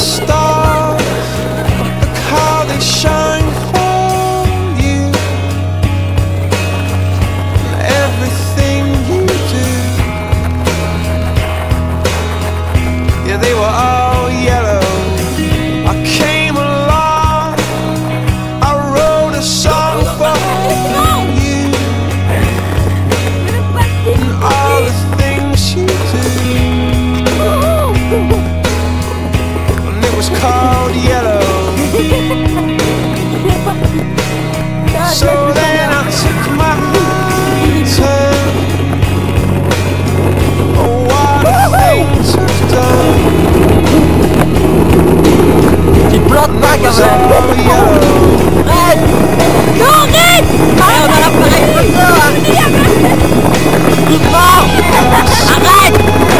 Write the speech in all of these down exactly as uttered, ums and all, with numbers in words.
stars, look how they shine for you. Everything you do, yeah, they were all yellow. I came along, I wrote a song for you, and all the things you do. And it was called Yellow. So then I took my turn. Oh, what a thing to have done. Tu plantes pas quand même. Arrête. Non, arrête. Arrête, on a l'appareil photo. Doucement. Arrête.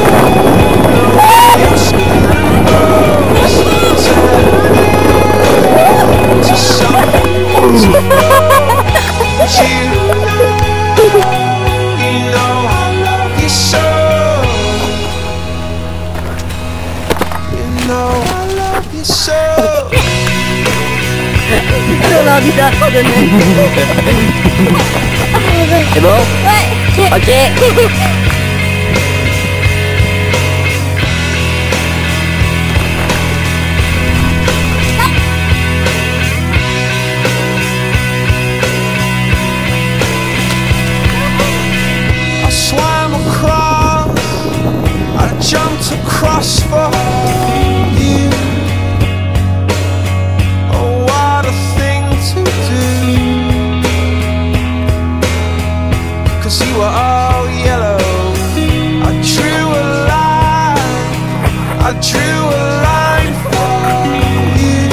J'ai envie d'abandonner. C'est bon? Ouais. Ok. Jumped across for you. Oh, what a thing to do. 'Cause you were all yellow. I drew a line, I drew a line for you.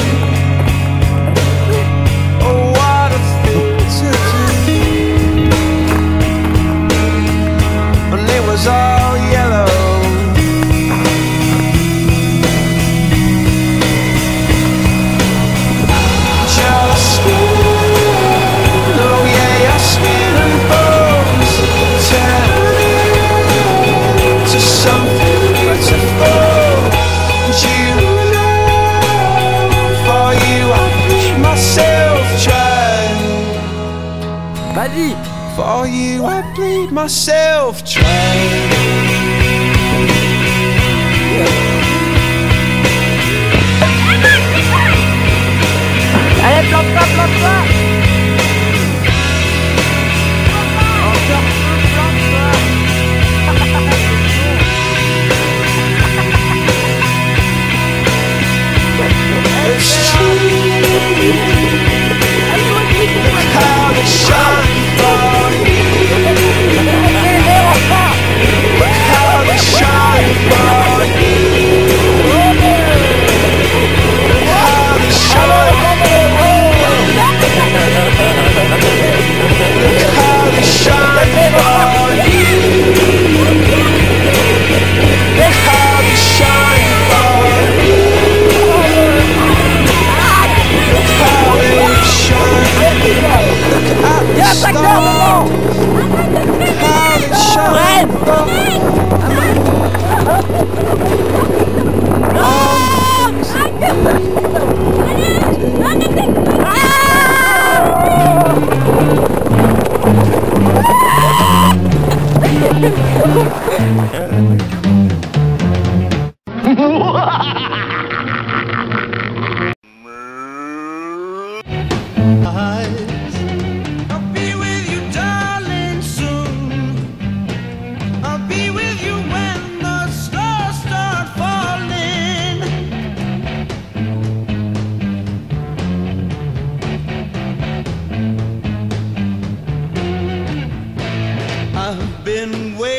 Oh, what a thing to do. And it was all yellow. Vas-y. For you I bleed myself dry. Allez, plante pas, plante pas. Encore plus, plante pas. It's true. Look how they shine for you. Look how they shine for you. Look how they shine for you. Look how they shine for you. Look how they shine for you. Look how they shine. Look at the stars. Look how they shine for been waiting.